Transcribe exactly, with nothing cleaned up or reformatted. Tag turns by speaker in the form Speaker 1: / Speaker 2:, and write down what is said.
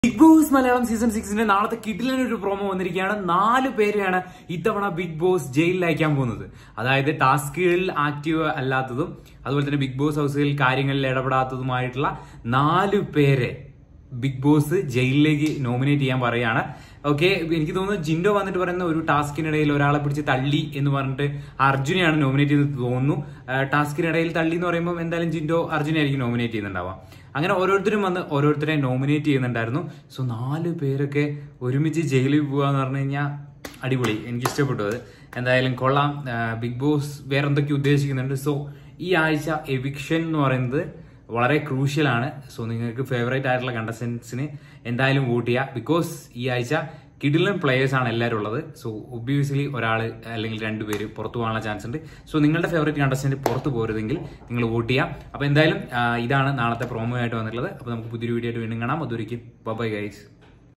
Speaker 1: Big Boss Malayalam season സിക്സിന്റെ നാളത്തെ കിടിലനൊരു പ്രോമോ വന്നിരിക്കുകയാണ്. നാല് പേരെയാണ് ഇത്തവണ ബിഗ് ബോസ് ജയിലിൽ അയക്കാൻ പോകുന്നത്. അതായത് ടാസ്കുകളിൽ ആക്റ്റീവ് അല്ലാത്തതും അതുപോലെ തന്നെ ബിഗ് ബോസ് ഹൗസിൽ കാര്യങ്ങളിൽ ഇടപെടാത്തതുമായിട്ടുള്ള നാലു പേരെ ബിഗ് ബോസ് ജയിലിലേക്ക് നോമിനേറ്റ് ചെയ്യാൻ പറയാണ്. ഓക്കെ, എനിക്ക് തോന്നുന്നു ജിൻഡോ വന്നിട്ട് പറയുന്ന ഒരു ടാസ്കിനിടയിൽ ഒരാളെ പിടിച്ച് തള്ളി എന്ന് പറഞ്ഞിട്ട് അർജുനെയാണ് നോമിനേറ്റ് ചെയ്ത് തോന്നുന്നു. ടാസ്കിനിടയിൽ തള്ളി എന്ന് പറയുമ്പോൾ എന്തായാലും ജിൻഡോ അർജുനെ ആയിരിക്കും നോമിനേറ്റ് ചെയ്യുന്നുണ്ടാവാം. അങ്ങനെ ഓരോരുത്തരും വന്ന് ഓരോരുത്തരെ നോമിനേറ്റ് ചെയ്യുന്നുണ്ടായിരുന്നു. സോ നാല് പേരൊക്കെ ഒരുമിച്ച് ജയിലിൽ പോവാന്ന് പറഞ്ഞു കഴിഞ്ഞാൽ അടിപൊളി, എനിക്ക് ഇഷ്ടപ്പെട്ടു. അത് എന്തായാലും കൊള്ളാം. ബിഗ് ബോസ് വേറെ എന്തൊക്കെ ഉദ്ദേശിക്കുന്നുണ്ട്. സോ ഈ ആഴ്ച എവിക്ഷൻ എന്ന് പറയുന്നത് വളരെ ക്രൂഷ്യലാണ്. സോ നിങ്ങൾക്ക് ഫേവറേറ്റ് ആയിട്ടുള്ള കണ്ടസ്റ്റൻസിന് എന്തായാലും വോട്ട് ചെയ്യുക. ബിക്കോസ് ഈ ആഴ്ച കിടിലൻ പ്ലേയേഴ്സ് ആണ് എല്ലാവരും ഉള്ളത്. സോ ഒബ്വിയസ്ലി ഒരാൾ അല്ലെങ്കിൽ രണ്ടുപേര് പുറത്തു പോകാനുള്ള ചാൻസ് ഉണ്ട്. സോ നിങ്ങളുടെ ഫേവറേറ്റ് കണ്ടസ്റ്റന്റ് പുറത്ത് പോരുതെങ്കിൽ നിങ്ങൾ വോട്ട് ചെയ്യാം. അപ്പോൾ എന്തായാലും ഇതാണ് നാളത്തെ പ്രോമോ ആയിട്ട് വന്നിട്ടുള്ളത്. അപ്പോൾ നമുക്ക് പുതിയൊരു വീഡിയോ ആയിട്ട് വീണ്ടും കാണാം. അതൊരിക്കലും ബൈ ഗൈസ്.